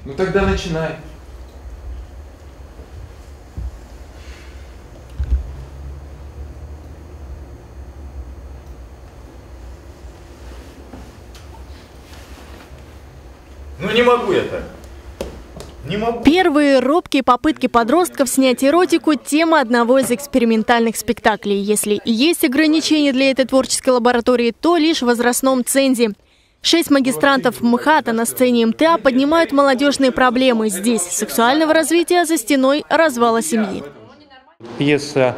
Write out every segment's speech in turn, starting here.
Ну тогда начинай. Ну не могу я так. Не могу. Первые робкие попытки подростков снять эротику – тема одного из экспериментальных спектаклей. Если и есть ограничения для этой творческой лаборатории, то лишь в возрастном цензе. 6 магистрантов МХАТа на сцене МТА поднимают молодежные проблемы. Здесь сексуального развития, за стеной развала семьи. Пьеса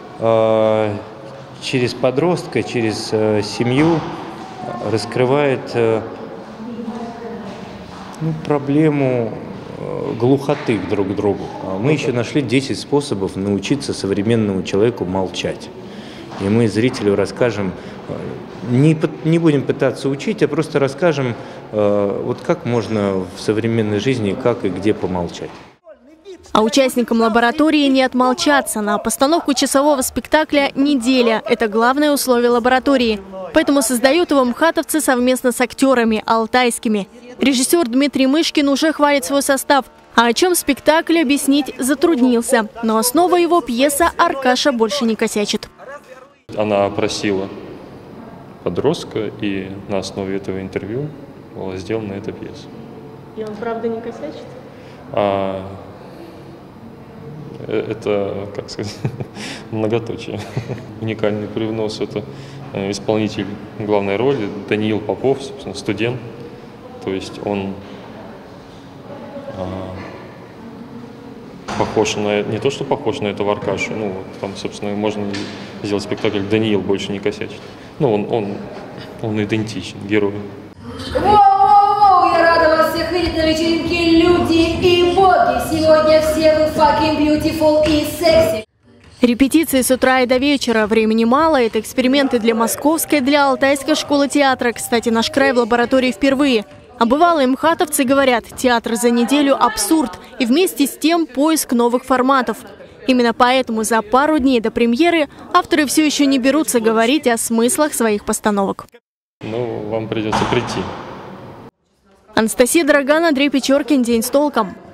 через подростка, через семью раскрывает проблему глухоты друг к другу. Мы еще нашли 10 способов научиться современному человеку молчать. И мы зрителю расскажем, не будем пытаться учить, а просто расскажем, вот как можно в современной жизни, как и где помолчать. А участникам лаборатории не отмолчаться. На постановку часового спектакля неделя. Это главное условие лаборатории. Поэтому создают его мхатовцы совместно с актерами алтайскими. Режиссер Дмитрий Мышкин уже хвалит свой состав. А о чем спектакль объяснить затруднился. Но основа его пьеса «Аркаша больше не косячит». Она опросила подростка, и на основе этого интервью была сделана эта пьеса. И он правда не косячит? Это, как сказать, многоточие. Уникальный привнос – это исполнитель главной роли Даниил Попов, собственно, студент. То есть он похож на, не то что похож на этого Аркашу, ну, там, собственно, можно сделать спектакль «Даниил больше не косячит». Ну, он идентичен герою. Воу-воу-воу! Я рада вас всех видеть на вечеринке «Люди и боги». Сегодня все вы fucking beautiful и секси. Репетиции с утра и до вечера. Времени мало. Это эксперименты для московской, для алтайской школы театра. Кстати, наш край в лаборатории впервые. А бывалые мхатовцы говорят, театр за неделю – абсурд. И вместе с тем поиск новых форматов. Именно поэтому за пару дней до премьеры авторы все еще не берутся говорить о смыслах своих постановок. Ну, вам придется прийти. Анастасия Драган, Андрей Печоркин. День с толком.